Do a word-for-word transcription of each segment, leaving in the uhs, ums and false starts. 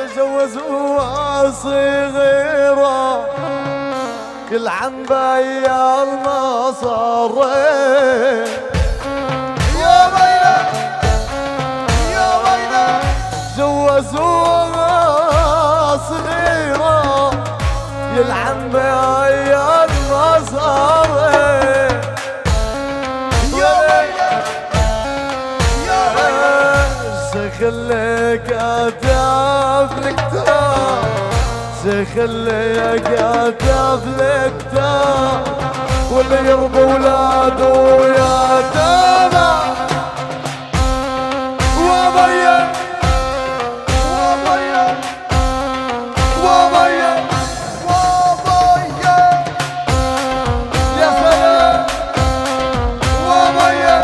جوزوها صغيرة يلعن بيا المصاري يا ويلة يا ويلة جوزوها صغيرة يلعن بيا المصاري يا ويلة يا ويلة شخلك اتعب الكتاب شخلك اتعب الكتاب واللي يربى ولاده يا تابع وبيا وبيا وبيا وبيا يا سلام وبيا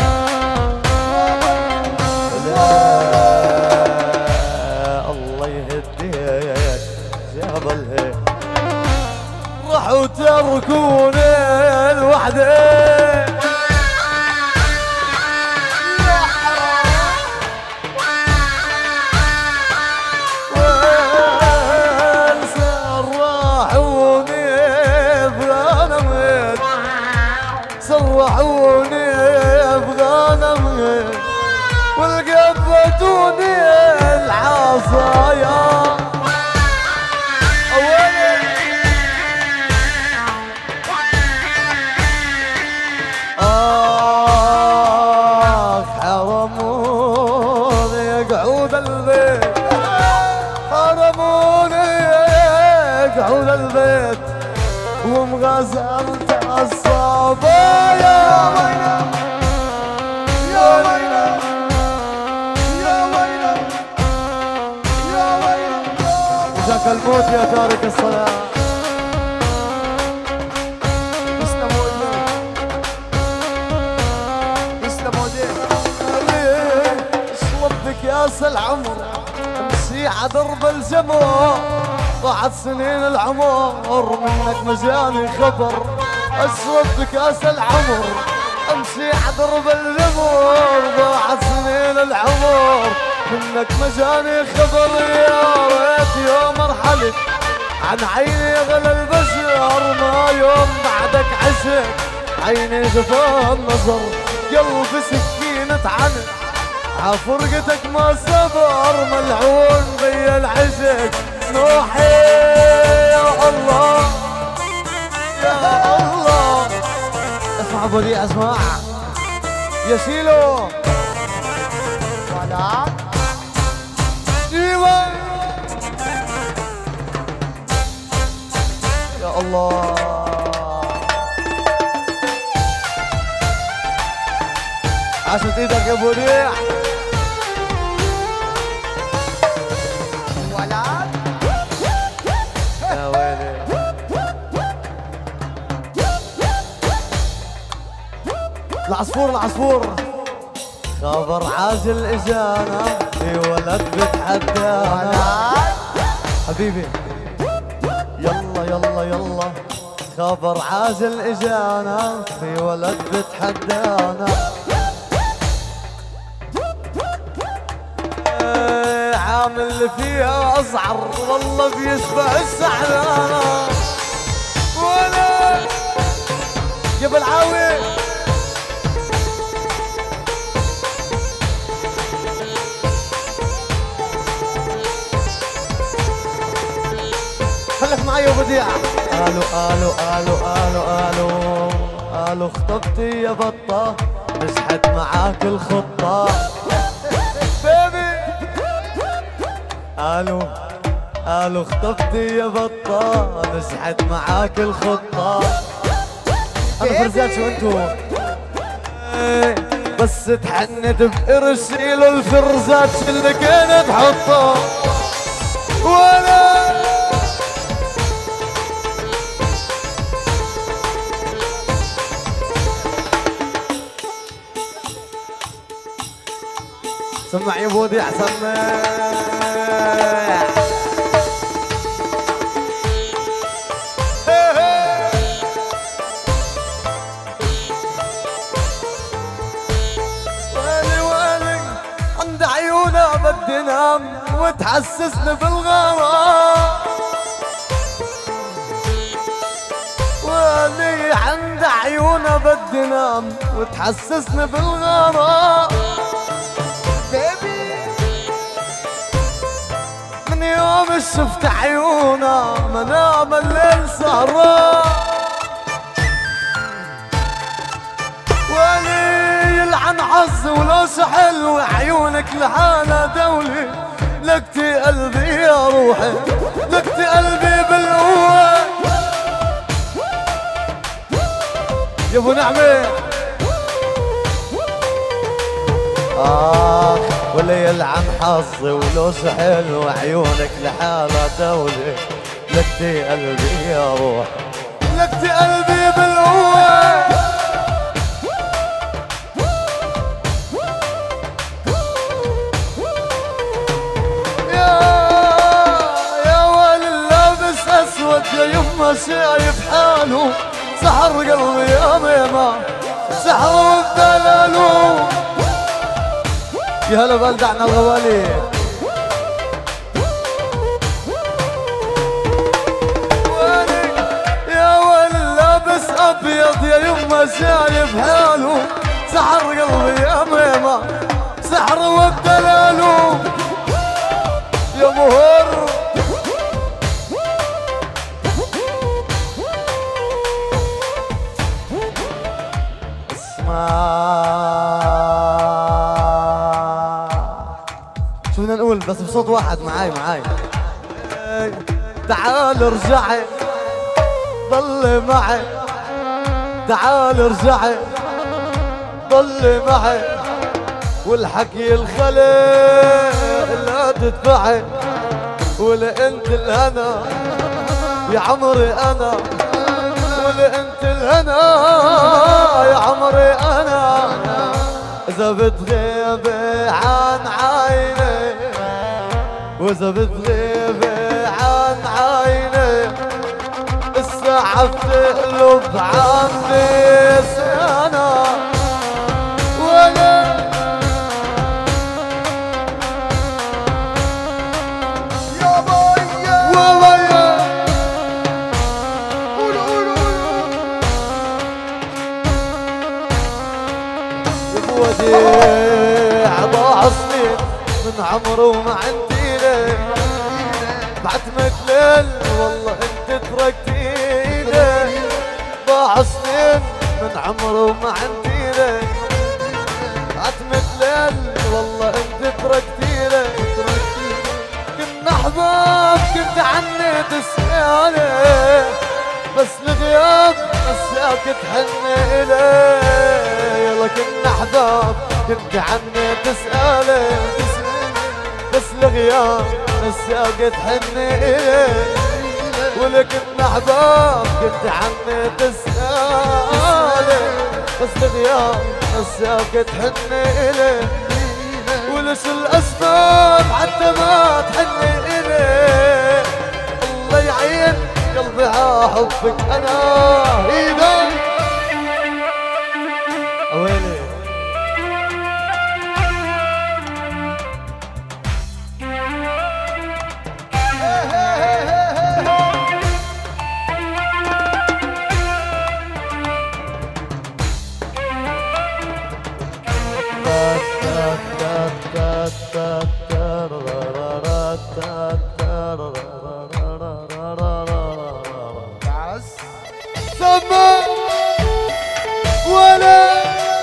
الله يهديك جبلها راحوا تركوني لوحدي سرحوني بغنمي سرحوني بغنمي والقبتوني العصايا آه حرموني قعود البيت حرموني قعود البيت ومغزلت الصبايا يا ويلة يا ويلة يا ويلة يا ويلة جاك الموت يا تارك الصلاة كاس العمر امشي عدرب الجمر ضاعت سنين العمر منك مجاني خبر اشرب بكاس العمر امشي عدرب الجمر ضاعت سنين العمر منك مجاني خبر يا ريت يوم ارحلت عن عيني غلى البشر ما يوم بعدك عشق عيني جفا النظر قلبي سكينة عنك عفرقتك ما صبر ملعون بي العشق نوحي يا الله يا الله اسمع ابو لي اسمع يا شيلو ولا ايوه يا الله عشان ايدك يا ابو ريح يا ويلي العصفور العصفور خبر عاجل اجانا في ولد بتحدانا حبيبي يلا يلا يلا خبر عاجل اجانا في ولد بتحدانا عامل اللي فيها أصعر والله بيشبع السعدانة ولا يا بالعاوي خليك معي يا بديع قالوا قالوا قالوا قالوا قالوا قالوا خطبتي يا بطة نجحت معاك الخطة قالوا قالوا خطبتي يا بطة نجحت معاك الخطة أنا فرزات شو انتو بس تحنت بقرشي له الفرزات اللي كانت حطه ولا سمع يا بودي سمع وتحنت وتحسسني بالغرام، واللي عند عيونه بدي نام وتحسسني بالغرام. بيبي من يوم شفت عيونه منام الليل سهران، ولي يلعن حظي ولو سحل وعيونك لحالها دولي. لقتي قلبي يا روحي لقتي قلبي بالقوة يا ابو نعمة. آه ولا يلعن حظي ولو سحل وعيونك لحالها دولي. لقتي قلبي يا روحي لقتي قلبي بالقوة. يا يما شايف حاله سحر قلبي يا ميمة سحر وبدلاله. يا هلا بلدعنا الغوالي. يا ويل لابس ابيض يا يما شايف حاله سحر قلبي يا ميمة سحر وبدلاله. يا مهر شو بدنا نقول بس بصوت واحد معاي معاي. تعال ارجعي ضلي معي تعال ارجعي ضلي معي والحكي الخلق لا تتبعي ولا انت الهنا يا عمري انا ولا انت الهنا يا عمري انا. اذا بتغيبي عن عيني واذا بتغيبي عن عيني الساعة بتقلب عني سنة ولا يا بيا وبيا وديع ضاع سنين من عمره وما عندي ليل بعتمك ليل والله انت تركتيني. ضاع سنين من عمره وما عندي ليل بعتمك ليل والله انت تركتيني. كنا احباب كنت عني تسألي بس الغياب نساك تحني الي. يلا كنا احباب كنت عني تسألي بس الغياب نساك تحني الي. ولا كنا احباب كنت عني تسألي بس الغياب نساك تحني الي. وليش الاسباب حتى ما تحني الي. الله يعين قلبي ها حبك انا ايدك اويلي. ولا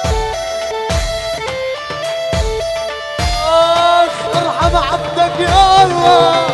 آخ ارحم عبدك يا الله.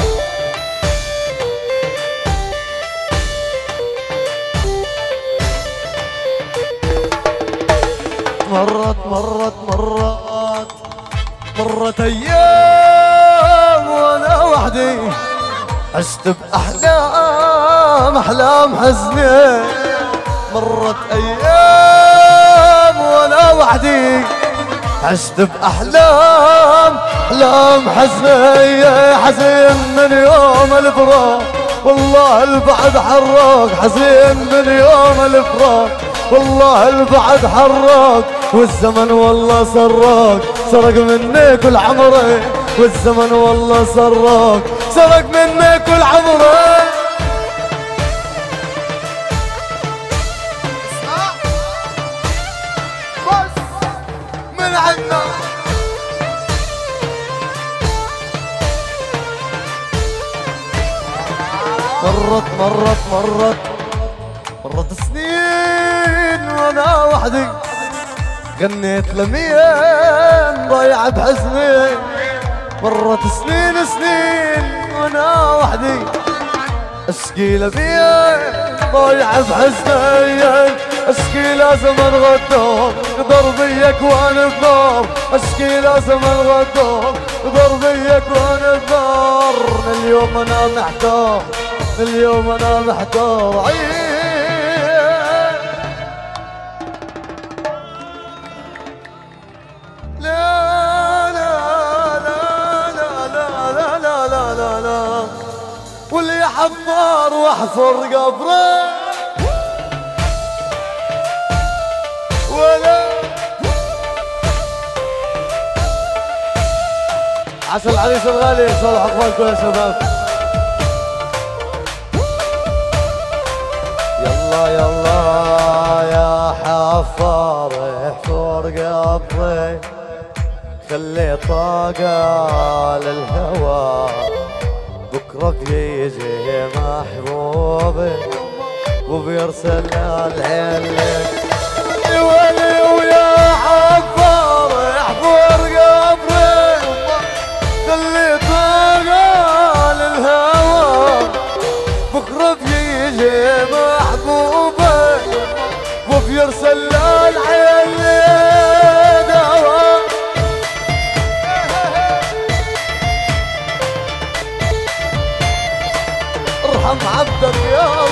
مرت مرت مرت مرت ايام وانا وحدي عشت باحلام احلام حزنه. مرت ايام وانا وحدي عشت باحلام احلام حزنه. حزين من يوم الفراق والله البعد حراق. حزين من يوم الفراق والله البعد حراق. والزمن والله سراق سرق مني كل عمري والزمن والله سرق سرق منك كل عمرك. بس من عنا مرت مرت مرت مرت سنين وانا وحدي غنيت لمين ضيع بحزني. مرت سنين سنين وانا وحدي اشكي لمين ضيع بحزني. اشكي لازم الغدار ضربيك وانا بنار. اشكي لازم الغدار ضربيك وانا بنار. اليوم انا محتار اليوم انا محتار. واللي حفار واحفر قبره ولا عسى العريس الغالي صالح اقبالكم يا شباب. يلا يلا يا حفار احفر قبره خلي طاقة للهوى بكرة بيجي محبوبي وبيرسل العين لك. ويلي ويا حفار احفر قبري خلي طاقة للهوى بكرة بيجي محبوبي وبيرسل العين لدوا. ارحم عبدك يا